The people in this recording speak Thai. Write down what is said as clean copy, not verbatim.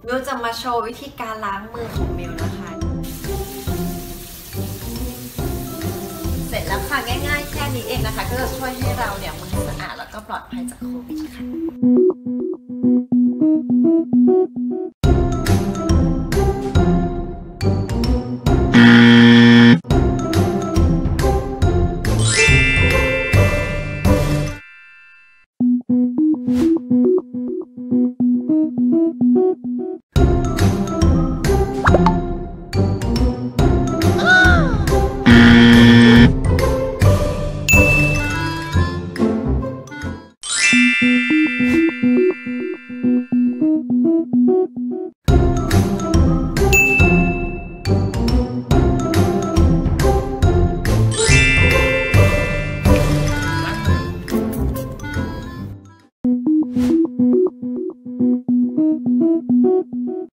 มิวจะมาโชว์วิธีการล้างมือของมิวนะคะ เสร็จแล้วค่ะง่ายๆแค่นี้เองนะคะก็จะช่วยให้เราเนี่ยมือสะอาดแล้วก็ปลอดภัยจากโควิดค่ะ